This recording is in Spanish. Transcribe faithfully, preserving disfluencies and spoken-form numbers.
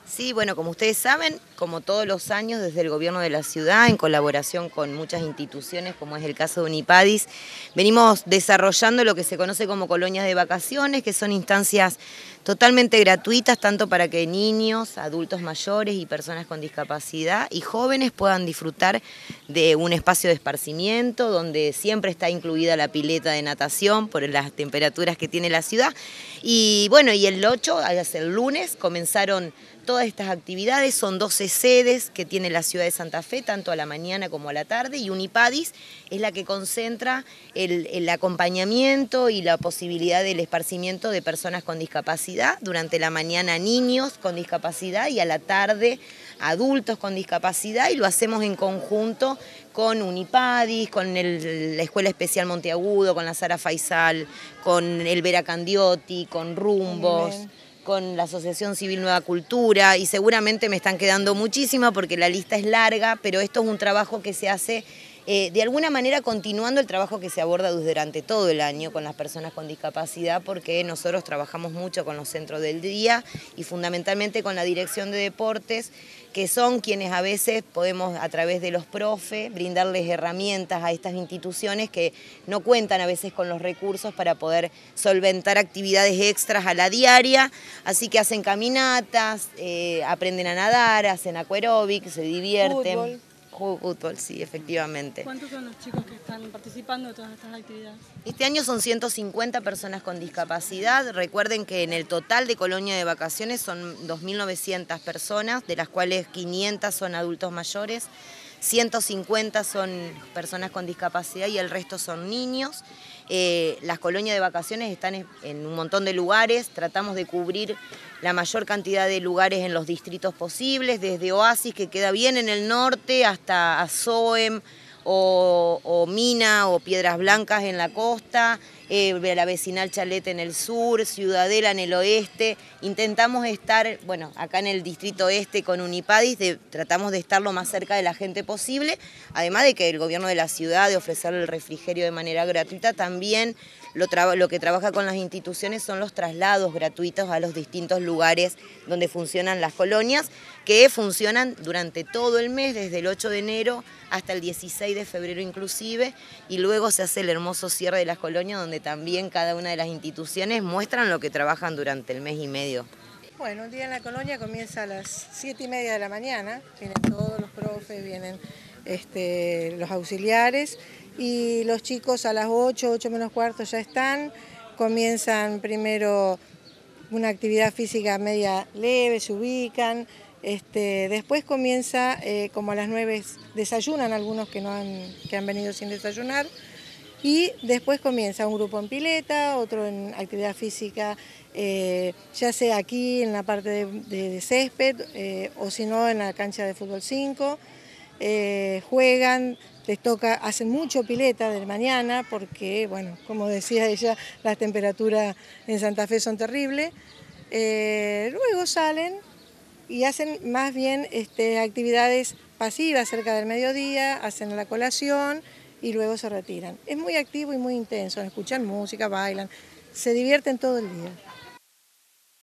Sí, bueno, como ustedes saben, como todos los años desde el gobierno de la ciudad, en colaboración con muchas instituciones, como es el caso de Unipadis, venimos desarrollando lo que se conoce como colonias de vacaciones, que son instancias totalmente gratuitas, tanto para que niños, adultos mayores y personas con discapacidad y jóvenes puedan disfrutar de un espacio de esparcimiento, donde siempre está incluida la pileta de natación por las temperaturas que tiene la ciudad. Y bueno, y el ocho, el lunes, comenzaron todas estas actividades. Son doce sedes que tiene la ciudad de Santa Fe, tanto a la mañana como a la tarde, y Unipadis es la que concentra el, el acompañamiento y la posibilidad del esparcimiento de personas con discapacidad. Durante la mañana niños con discapacidad y a la tarde adultos con discapacidad, y lo hacemos en conjunto con Unipadis, con el, la Escuela Especial Monteagudo, con la Sara Faisal, con el Vera Candioti, con Rumbos, con la Asociación Civil Nueva Cultura, y seguramente me están quedando muchísimas porque la lista es larga, pero esto es un trabajo que se hace eh, de alguna manera continuando el trabajo que se aborda durante todo el año con las personas con discapacidad, porque nosotros trabajamos mucho con los centros del día y fundamentalmente con la Dirección de Deportes, que son quienes a veces podemos, a través de los profes, brindarles herramientas a estas instituciones que no cuentan a veces con los recursos para poder solventar actividades extras a la diaria. Así que hacen caminatas, eh, aprenden a nadar, hacen aquaróbic, se divierten. Fútbol. Fútbol, sí, efectivamente. ¿Cuántos son los chicos que están participando de todas estas actividades? Este año son ciento cincuenta personas con discapacidad. Recuerden que en el total de colonia de vacaciones son dos mil novecientas personas, de las cuales quinientas son adultos mayores, ciento cincuenta son personas con discapacidad y el resto son niños. Eh, las colonias de vacaciones están en, en un montón de lugares, tratamos de cubrir la mayor cantidad de lugares en los distritos posibles, desde Oasis, que queda bien en el norte, hasta Azoem, O, o Mina o Piedras Blancas en la costa, eh, la vecinal Chalete en el sur, Ciudadela en el oeste. Intentamos estar, bueno, acá en el distrito este con Unipadis, de, tratamos de estar lo más cerca de la gente posible, además de que el gobierno de la ciudad, de ofrecer el refrigerio de manera gratuita, también lo, lo que trabaja con las instituciones son los traslados gratuitos a los distintos lugares donde funcionan las colonias, que funcionan durante todo el mes, desde el ocho de enero hasta el dieciséis de febrero inclusive, y luego se hace el hermoso cierre de las colonias, donde también cada una de las instituciones muestran lo que trabajan durante el mes y medio. Bueno, un día en la colonia comienza a las siete y media de la mañana, vienen todos los profes, vienen este, los auxiliares, y los chicos a las ocho, ocho menos cuarto ya están, comienzan primero una actividad física media leve, se ubican. Este, después comienza, eh, como a las nueve, desayunan algunos que, no han, que han venido sin desayunar, y después comienza un grupo en pileta, otro en actividad física, eh, ya sea aquí en la parte de, de, de césped, eh, o si no en la cancha de fútbol cinco, eh, juegan, les toca, hacen mucho pileta de mañana porque, bueno, como decía ella, las temperaturas en Santa Fe son terribles, eh, luego salen y hacen más bien este, actividades pasivas cerca del mediodía, hacen la colación y luego se retiran. Es muy activo y muy intenso, escuchan música, bailan, se divierten todo el día.